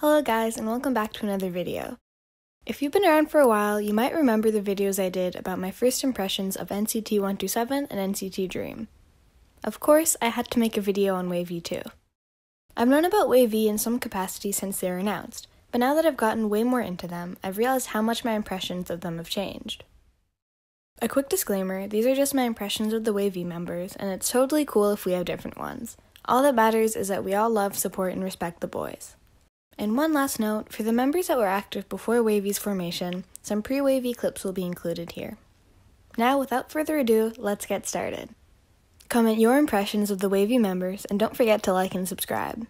Hello guys, and welcome back to another video. If you've been around for a while, you might remember the videos I did about my first impressions of NCT 127 and NCT Dream. Of course, I had to make a video on WayV too. I've known about WayV in some capacity since they were announced, but now that I've gotten way more into them, I've realized how much my impressions of them have changed. A quick disclaimer, these are just my impressions of the WayV members, and it's totally cool if we have different ones. All that matters is that we all love, support, and respect the boys. And one last note, for the members that were active before WayV's formation, some pre-WayV clips will be included here. Now, without further ado, let's get started. Comment your impressions of the WayV members, and don't forget to like and subscribe.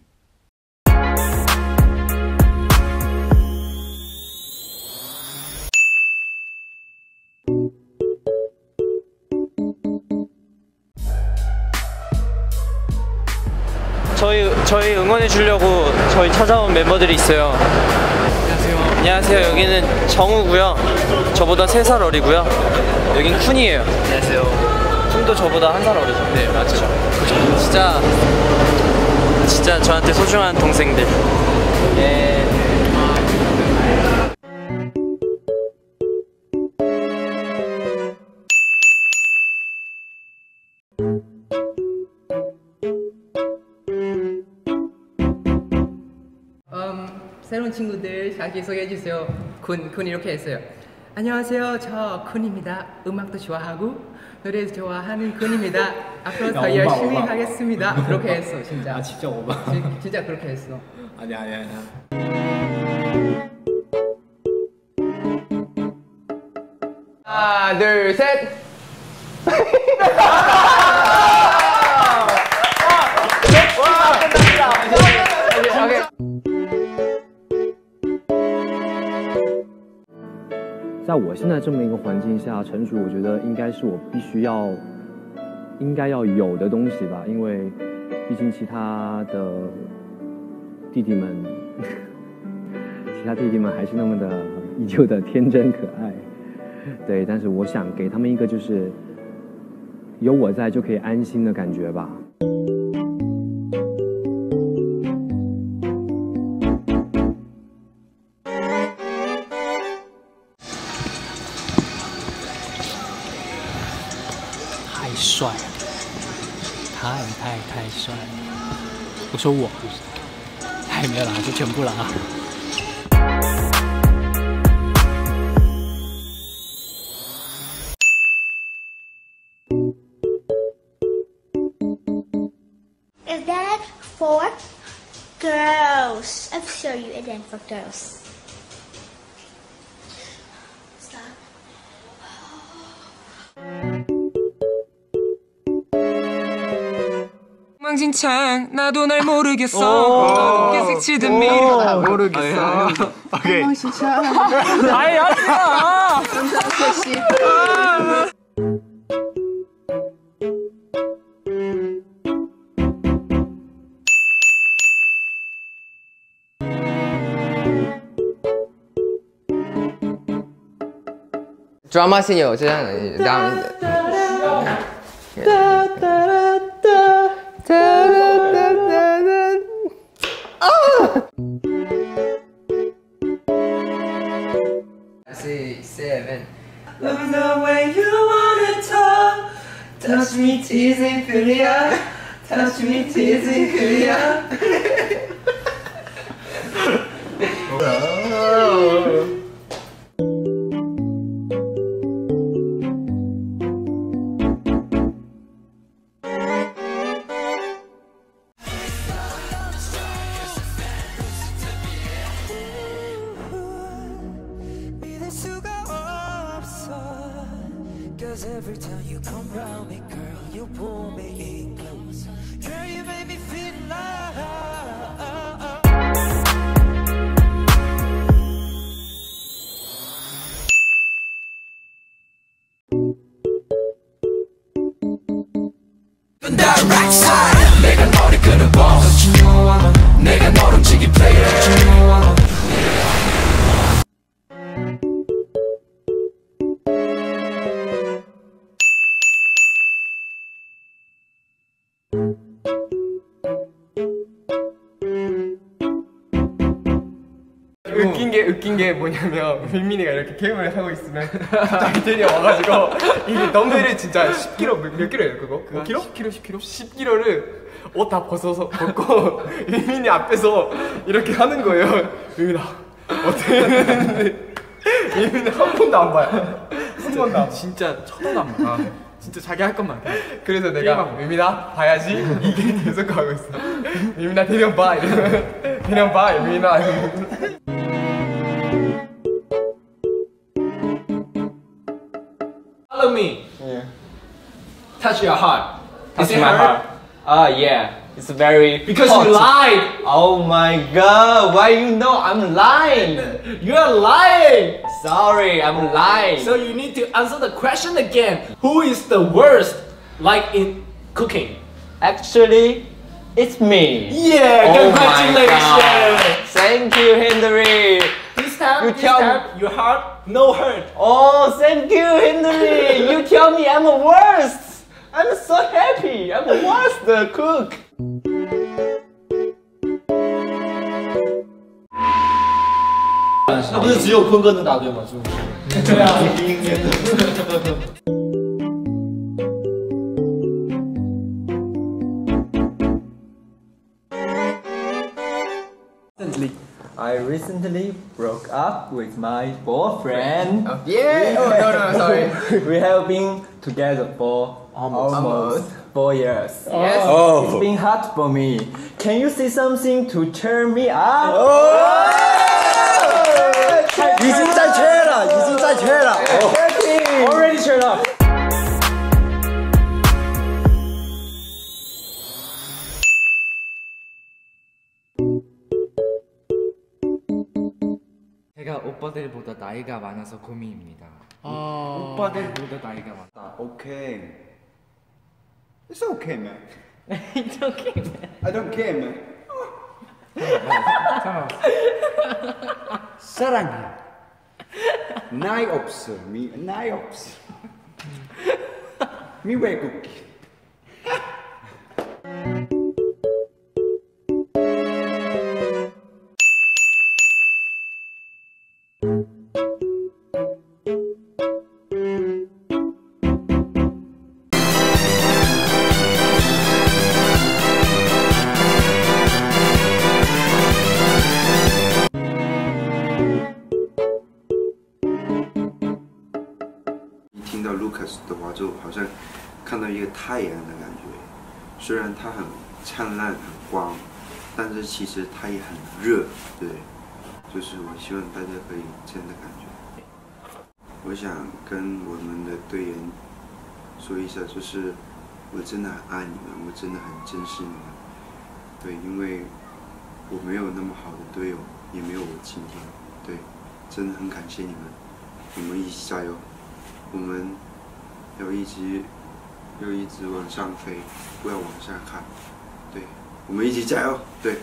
저희 응원해 주려고 저희 찾아온 멤버들이 있어요. 안녕하세요. 안녕하세요. 여기는 정우고요. 저보다 3살 어리고요. 여긴 쿤이에요. 안녕하세요. 쿤도 저보다 1살 어리죠. 네, 맞죠. 진짜 저한테 소중한 동생들. 예. 새로운 친구들 자기소개해주세요. 쿤 이렇게 했어요. 안녕하세요, 저 쿤입니다. 음악도 좋아하고 노래도 좋아하는 kun입니다. 앞으로 더 열심히 하겠습니다. 그렇게 했어, 진짜. 아, 진짜 오바. 진짜 그렇게 했어. 아니야. 하나, 둘, 셋. 在我现在这么一个环境下成熟，我觉得应该是我应该要有的东西吧，因为毕竟其他弟弟们还是那么的依旧的天真可爱，对，但是我想给他们一个就是有我在就可以安心的感觉吧。 太帅了，太帅了！我说我，还没有啦，就全部了啊。 Is that for girls? I'll show you it then for girls. 엉망진창 나도 날 모르겠어. 어둡게 색칠된 미로 모르겠어. 오케이. 엉망진창. 아이 하지마. 드라마 씬이 어쩌잖아. Love the way you wanna talk. Touch me, teasing, Korea. Touch me, teasing, Korea. Every time you come round me, girl, you pull me in close. Girl, you make me feel alive. Direct side. 내가 너를 끌어봐. 내가 너를 움직인 player. 웃긴 게 뭐냐면 민민이가 이렇게 게임을 하고 있으면 갑자기 데리 와가지고 이게 덤벨을 진짜 10kg 몇 킬로예요 그거? 5kg? 10kg? 10kg를 옷 다 벗고 민민이 앞에서 이렇게 하는 거예요. 민민아 어떻게 했는데 민민이 한 번도 안 봐요. 한 번도 안 봐. 진짜 쳐다도 안 봐. 진짜 자기 할 것만. 그래서 내가 민민아 봐야지 이게 계속 하고 있어. 민민아 대령 봐 이러면 대령 봐 민민아. Follow me. Yeah. Touch your heart. Touch Is it my hurt? heart. Yeah. It's very Because hot. you lied. Oh my god, why you know I'm lying? You're lying. Sorry, I'm lying. So you need to answer the question again. Who is the worst, like in cooking? Actually, it's me. Yeah, Oh my congratulations. god. Thank you, Henry. This time, You tell me. your heart, no hurt. Oh, thank you, Henry. You tell me I'm the worst. I'm so happy. I'm the worst the cook. I recently broke up with my boyfriend. Yeah. Oh no sorry. We have been together for almost 4 years. Yes. It's been hard for me. Can you say something to cheer me up? 已经在缺了，已经在缺了。 Already cheered up. 제가 오빠들보다 나이가 많아서 고민입니다. 오빠들보다 나이가 많다. Okay. It's okay, man. It's okay, man. I don't care, man. 사랑해. 나이 없어. 나이 없어. 미 외국인. 听到 Lucas 的话，就好像看到一个太阳的感觉。虽然它很灿烂、很光，但是其实它也很热。对，就是我希望大家可以这样的感觉。我想跟我们的队员说一下，就是我真的很爱你们，我真的很珍视你们。对，因为我没有那么好的队友，也没有我今天。对，真的很感谢你们，我们一起加油。我们要一直往上飞，不要往下看。对，我们一起加油。对。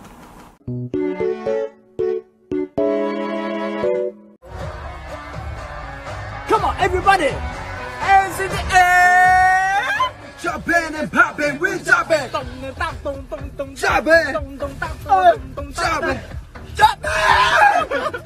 Come on, everybody! Hands in the air! Jumping and popping, we're jumping! Jumping! Jumping! Jumping!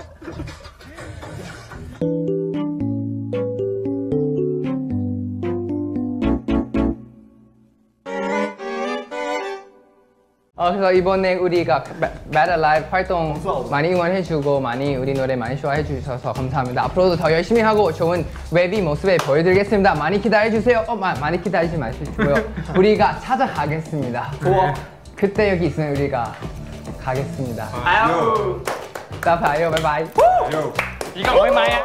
그래서 이번에 우리가 Bad Alive 활동 많이 응원해주고 많이 우리 노래 많이 좋아해주셔서 감사합니다. 앞으로도 더 열심히 하고 좋은 WayV 모습을 보여드리겠습니다. 많이 기다려주세요. 많이 기다리지 마시고요. 우리가 찾아가겠습니다. 그때 여기 있으면 우리가 가겠습니다. 아유. 이따 봐요. 바이바이. 이거 얼마야?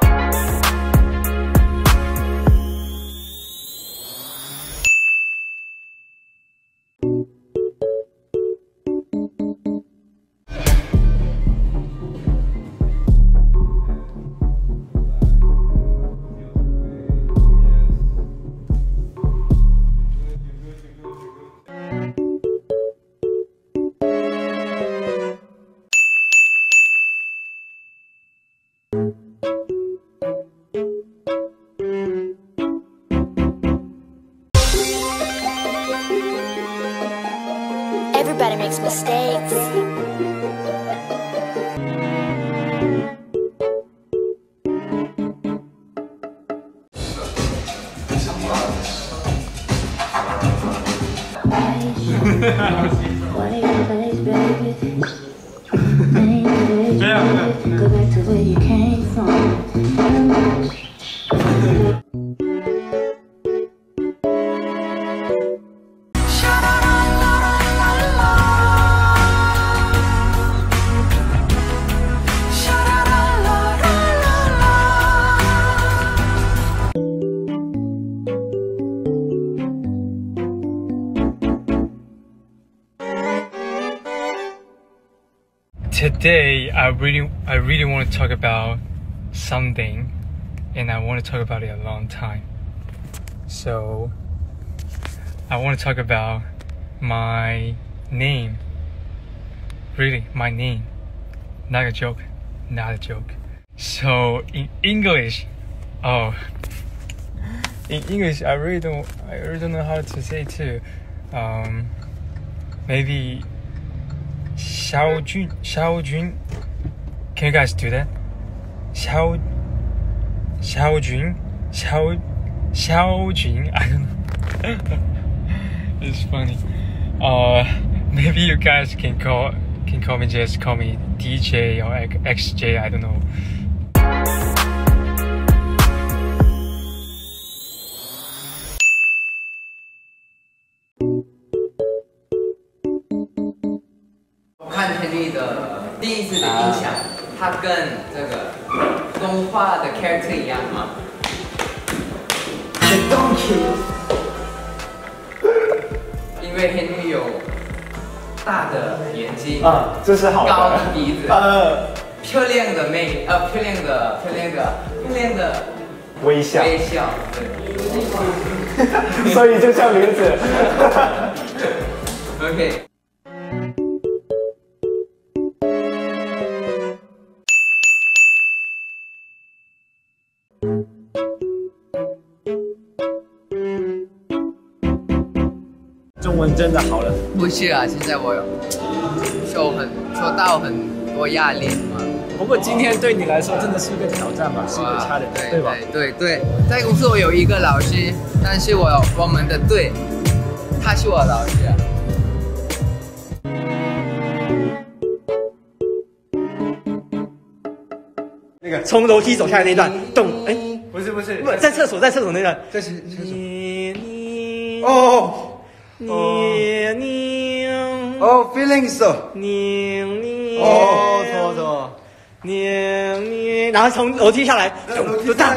Everybody makes mistakes. Go back to where you came from. Today, I really want to talk about something, and I want to talk about it a long time. So, I want to talk about my name. Really, my name. Not a joke. Not a joke. So, in English, in English, I really don't know how to say it too. Maybe. Xiaojun. Can you guys do that? Xiaojun. I don't know. It's funny. Maybe you guys can call me, just call me DJ or XJ. I don't know. 的第一次的印象，它跟这个动画的 character 一样吗？因为 Henry 有大的眼睛， 这是好的， 高的鼻子，漂亮的妹，漂亮的微笑， 对， 所以就像林子。 OK。 中文真的好了？ 不是啊，现在我受到很多压力嘛。 不过今天对你来说真的是一个挑战吧，是一个 challenge， 对吧？ 对，在公司我有一个老师，但是我们的队，他是我老师啊。 那个从楼梯走下来那段，动，哎， 不是， 在厕所那段， 这是 feelings 错，然后从楼梯下来，就这样。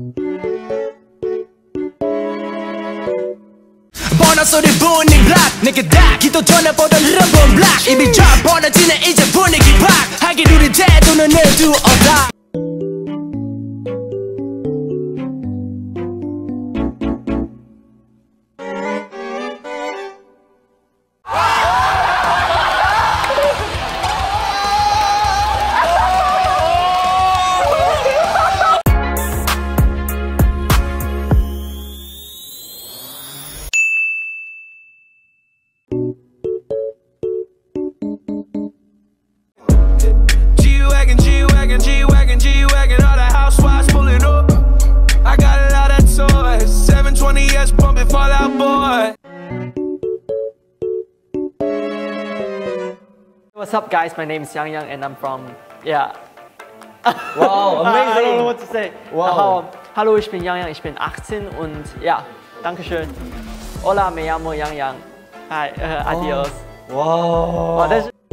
What's up, guys? My name is Yang Yang, and I'm from Wow, amazing! I don't know what to say. Wow. Hallo, ich bin Yang Yang, ich bin 18 und ja, danke schön. Hola, me llamo Yang Yang. Hi, adios. Wow. Das ist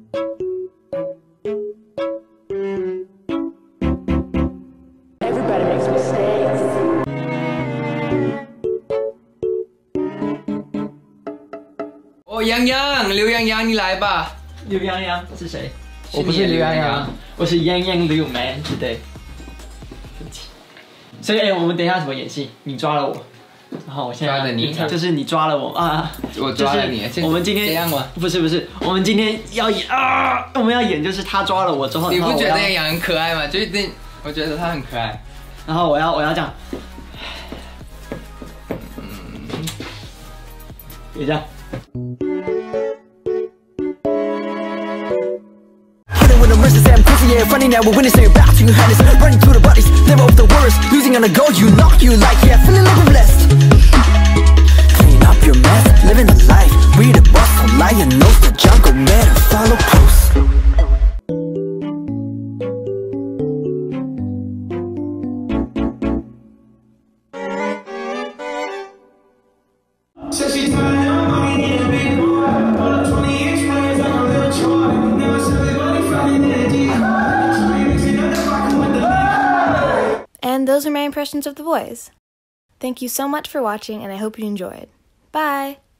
Everybody makes mistakes. 杨洋，刘洋洋，你来吧。 刘洋洋是谁？ 我不是刘洋洋， 我是 Yang Yang Liu Man today。所以我们等一下怎么演戏？你抓了我，然后我现在抓了你， 就是你抓了我啊！ 我抓了你。 我们今天这样吗？不是，我们今天要演啊！我们要演就是他抓了我之后， 你不觉得杨洋很可爱吗？就是我觉得他很可爱。 然后我要这样，也这样。 With the wrist and pussy they're funny now, we're winning, so you're back to your highness. Running through the bodies, never off the worst. Losing on the go, you knock, you like, yeah, feeling like we're blessed. Clean up your mess, living the life. Read a boss, don't lie, you know the jungle, better follow close. And those are my impressions of the boys. Thank you so much for watching, and I hope you enjoyed. Bye!